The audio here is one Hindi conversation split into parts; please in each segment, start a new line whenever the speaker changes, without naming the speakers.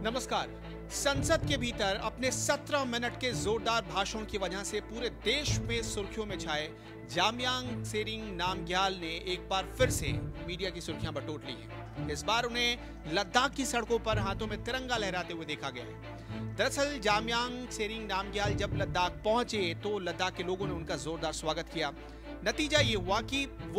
नमस्कार। संसद के भीतर अपने 17 मिनट के जोरदार भाषण की वजह से पूरे देश में सुर्खियों में छाए जामयांग सेरिंग नामग्याल ने एक बार फिर से मीडिया की सुर्खियां बटोर ली हैं। इस बार उन्हें लद्दाख की सड़कों पर हाथों में तिरंगा लहराते हुए देखा गया है। दरअसल जामयांग सेरिंग नामग्याल जब लद्दाख पहुंचे तो लद्दाख के लोगों ने उनका जोरदार स्वागत किया। नतीजा ये हुआ कि वो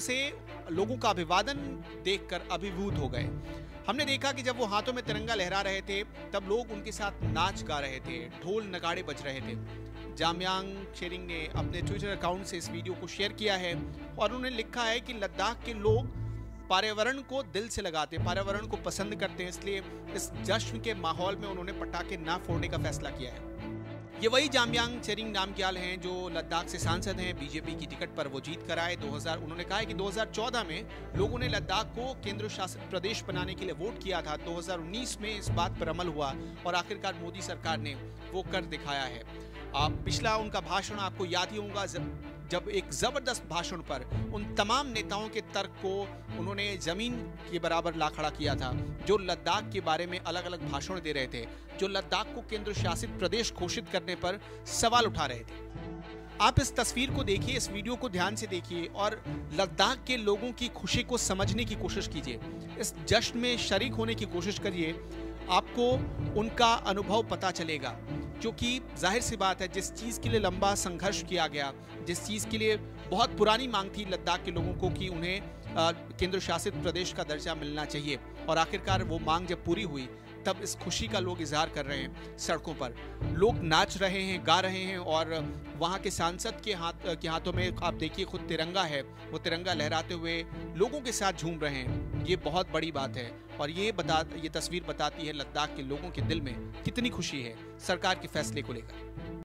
लोगों का अभिवादन देखकर अभिभूत हो गए। हमने देखा कि जब वो हाथों में तिरंगा लहरा रहे थे तब लोग उनके साथ नाच गा रहे थे, ढोल नगाड़े बज रहे थे। जामयांग सेरिंग ने अपने ट्विटर अकाउंट से इस वीडियो को शेयर किया है और उन्होंने लिखा है कि लद्दाख के लोग पर्यावरण को दिल से लगाते, पर्यावरण को पसंद करते हैं, इसलिए इस जश्न के माहौल में उन्होंने पटाखे ना फोड़ने का फैसला किया है। ये वही जामयांग सेरिंग नामग्याल हैं जो लद्दाख से सांसद हैं। बीजेपी की टिकट पर वो जीत कर आए। उन्होंने कहा है कि 2014 में लोगों ने लद्दाख को केंद्र शासित प्रदेश बनाने के लिए वोट किया था। 2019 में इस बात पर अमल हुआ और आखिरकार मोदी सरकार ने वो कर दिखाया है। पिछला उनका भाषण आपको याद ही होगा जब एक जबरदस्त भाषण पर उन तमाम नेताओं के तर्क को उन्होंने जमीन के बराबर ला खड़ा किया था, जो लद्दाख के बारे में अलग अलग भाषण दे रहे थे, जो लद्दाख को केंद्र शासित प्रदेश घोषित करने पर सवाल उठा रहे थे। आप इस तस्वीर को देखिए, इस वीडियो को ध्यान से देखिए और लद्दाख के लोगों की खुशी को समझने की कोशिश कीजिए। इस जश्न में शरीक होने की कोशिश करिए, आपको उनका अनुभव पता चलेगा। क्योंकि जाहिर सी बात है, जिस चीज़ के लिए लंबा संघर्ष किया गया, जिस चीज़ के लिए बहुत पुरानी मांग थी लद्दाख के लोगों को कि उन्हें केंद्र शासित प्रदेश का दर्जा मिलना चाहिए, और आखिरकार वो मांग जब पूरी हुई तब इस खुशी का लोग इजहार कर रहे हैं। सड़कों पर लोग नाच रहे हैं, गा रहे हैं और वहाँ के सांसद के हाथों में आप देखिए खुद तिरंगा है, वो तिरंगा लहराते हुए लोगों के साथ झूम रहे हैं। ये बहुत बड़ी बात है और ये तस्वीर बताती है लद्दाख के लोगों के दिल में कितनी खुशी है सरकार के फैसले को लेकर।